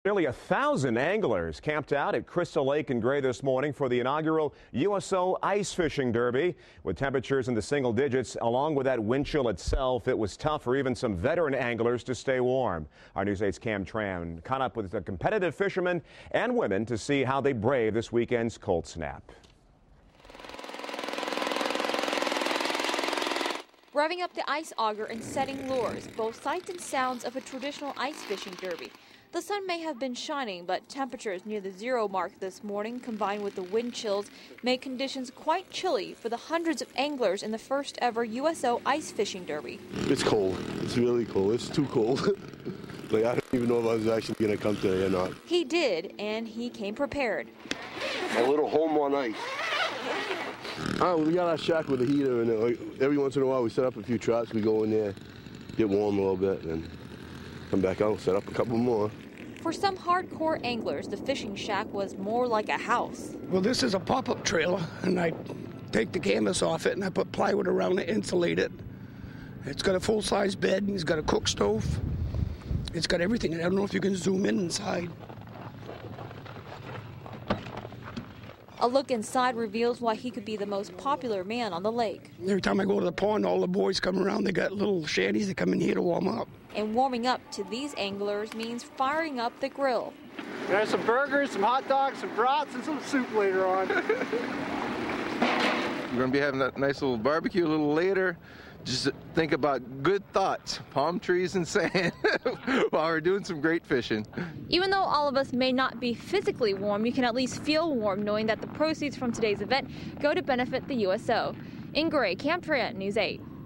Nearly 1,000 anglers camped out at Crystal Lake in Gray this morning for the inaugural USO Ice Fishing Derby. With temperatures in the single digits, along with that wind chill itself, it was tough for even some veteran anglers to stay warm. Our News 8's Cam Tran caught up with the competitive fishermen and women to see how they brave this weekend's cold snap. Revving up the ice auger and setting lures, both sights and sounds of a traditional ice fishing derby. The sun may have been shining, but temperatures near the zero mark this morning, combined with the wind chills, made conditions quite chilly for the hundreds of anglers in the first ever USO Ice Fishing Derby. It's cold. It's really cold. It's too cold. Like, I don't even know if I was actually going to come today or not. He did, and he came prepared. A little home on ice. We got our shack with a heater, and like, every once in a while we set up a few traps. We go in there, get warm a little bit, and come back out, set up a couple more. For some hardcore anglers, the fishing shack was more like a house. Well, this is a pop-up trailer, and I take the canvas off it, and I put plywood around it, insulate it. It's got a full-size bed, and it's got a cook stove. It's got everything, and I don't know if you can zoom in inside. A look inside reveals why he could be the most popular man on the lake. Every time I go to the pond, all the boys come around. They got little shanties that come in here to warm up. And warming up to these anglers means firing up the grill. There's some burgers, some hot dogs, some brats, and some soup later on. We're going to be having that nice little barbecue a little later. Just think about good thoughts, palm trees and sand, while we're doing some great fishing. Even though all of us may not be physically warm, you can at least feel warm knowing that the proceeds from today's event go to benefit the USO. In Gray, Cam Tran, News 8.